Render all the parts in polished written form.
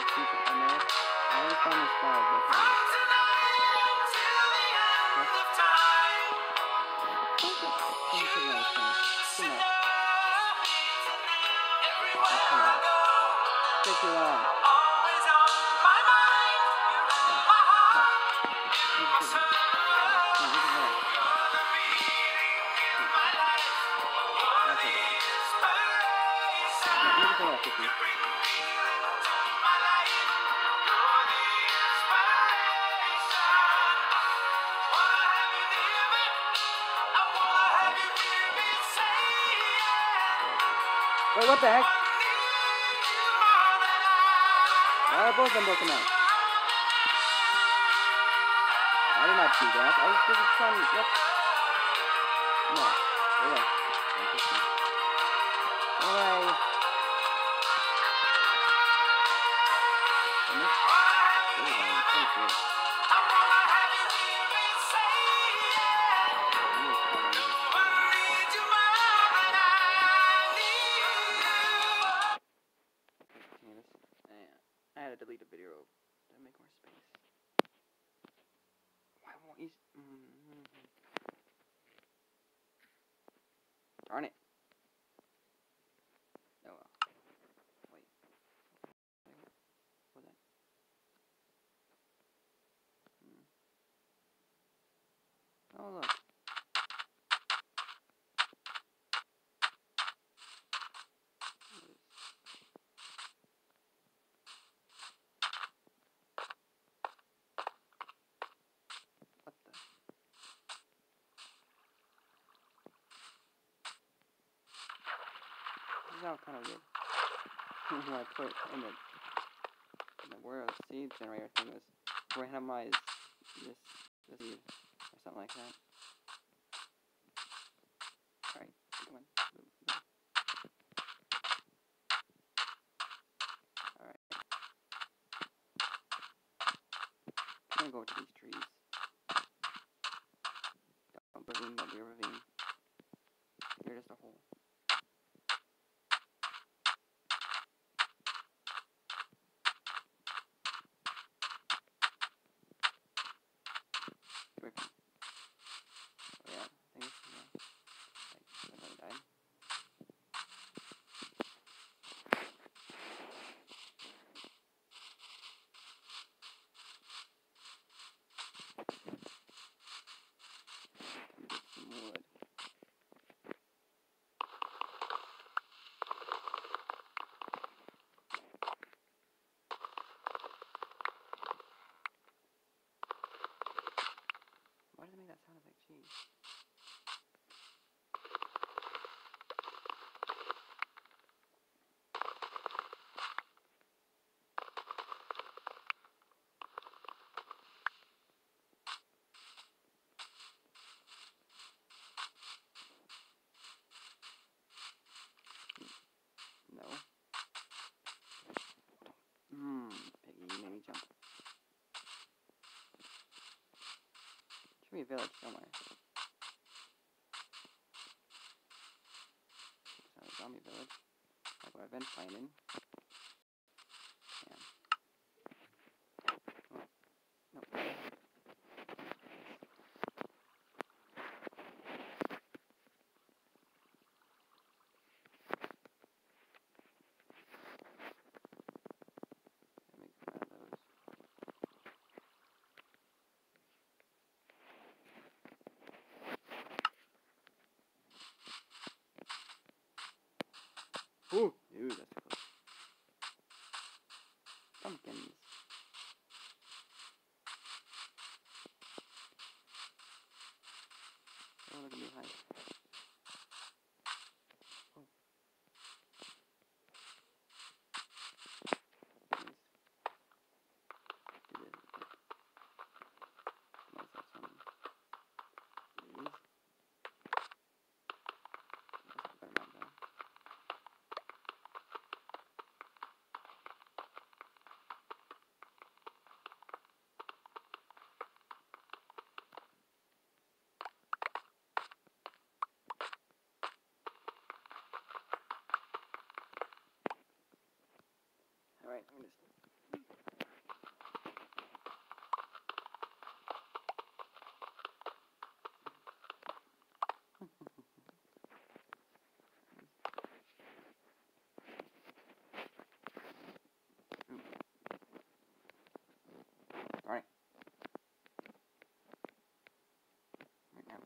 secret I made. I already found this file, but okay. Take too long. Wait, what the heck? Why are both of them broken out? I did not do that. I was just trying to... What? No. Away. Away. I had to delete a video to make more space. Why won't you... Darn it. Oh well. Wait. What was that? Oh look. What the? This is all kind of weird. When I put in the where the seed generator thing was randomize this seed or something like that. Alright, come on. Alright. I'm gonna go to these trees. Don't ravine, don't be a ravine. You're just a hole. Oh yeah, I think I really died. Get some wood. Why did it make that sound like cheese? No. Piggy, you made me jump. Should be a village somewhere. It's not a zombie village. Like what I've been finding. Yeah. Oh. Nope. Ooh, that's close. Pumpkins. Oh, look at me high. Oh. Nice. Do this. Nice, have some. These. That's a better map though. Alright, I'm gonna Alright. Right now.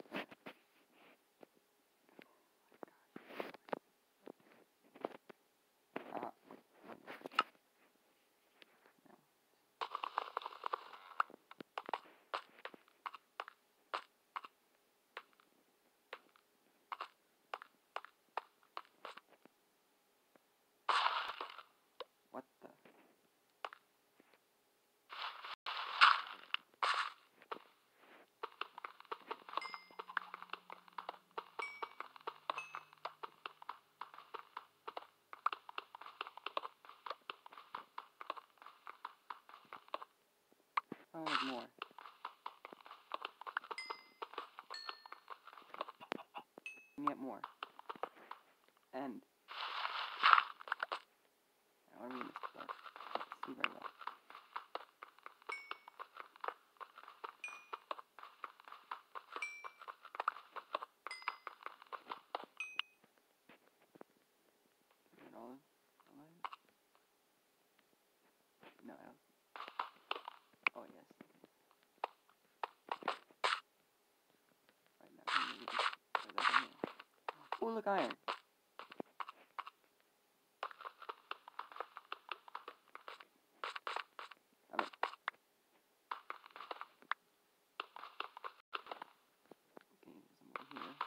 What the? Oh, there's more. And yet more. And I don't mean this, but I can't see very well. Is it all alive? No, I don't. Oh, yes. Right now, maybe just put that in here. Oh, look, iron. I mean, okay, there's some more here.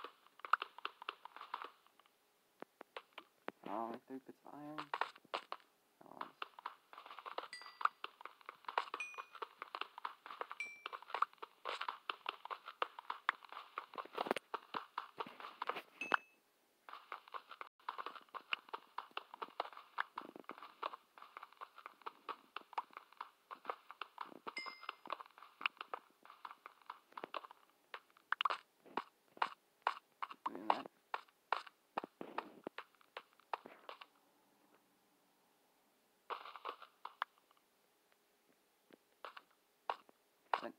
Oh, only 3 bits of iron. Oh, doing that. Then,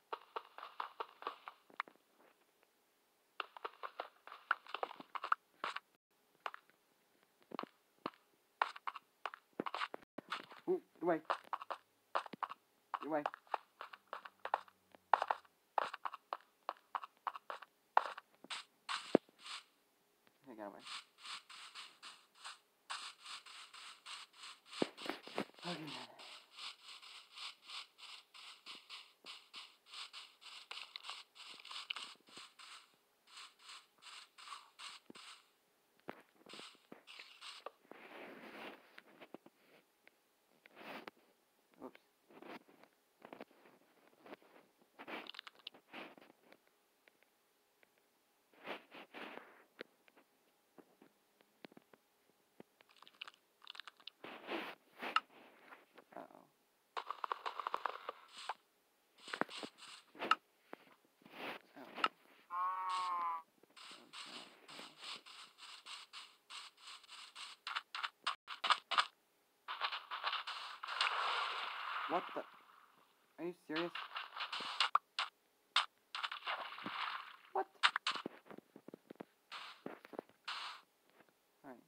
ooh, get away. Get away. Okay, got away. Okay, then. Oops. Uh-oh. Oh. What the? Are you serious? What? Alright.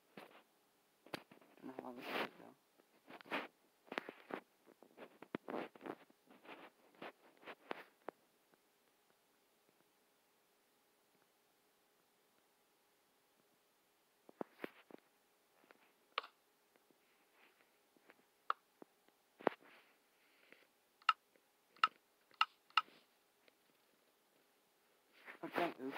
I don't know how long this is, though. Okay, oops.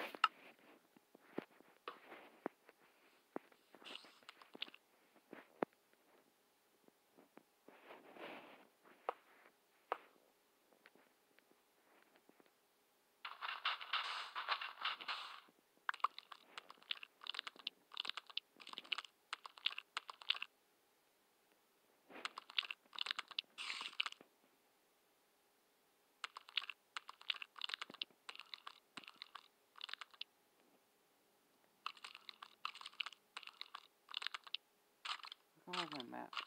I have my map.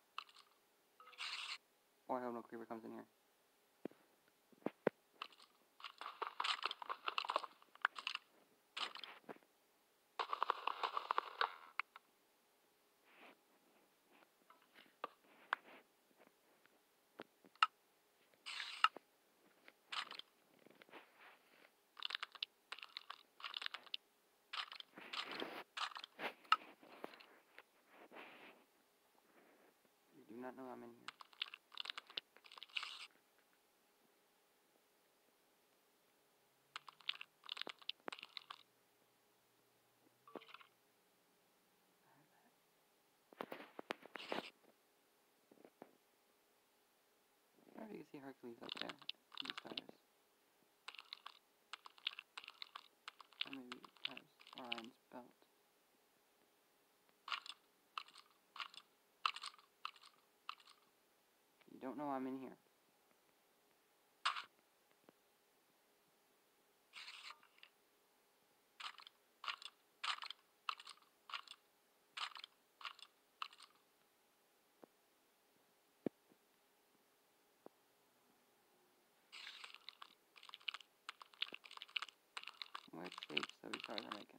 Oh, I hope no creeper comes in here. You do not know I'm in here. I don't know if you can see Hercules up there. These stars. Or maybe has Orion's belt. You don't know I'm in here. What shapes those stars are making.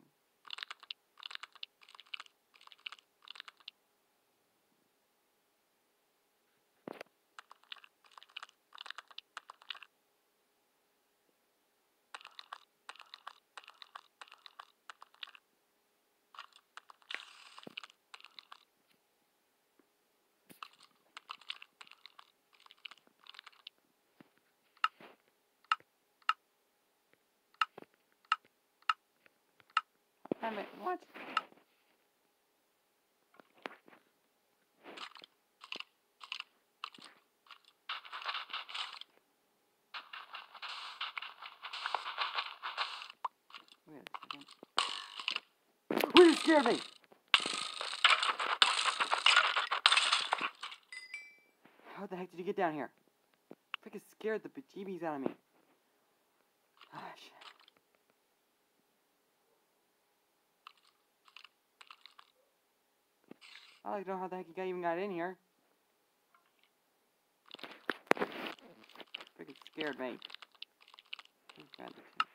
Damn it, what? Wait a second. Oh, you scared me! How the heck did you get down here? Freaking scared the bejeebies out of me. Gosh. I don't know how the heck you even got in here. Freaking scared me. Grab the two.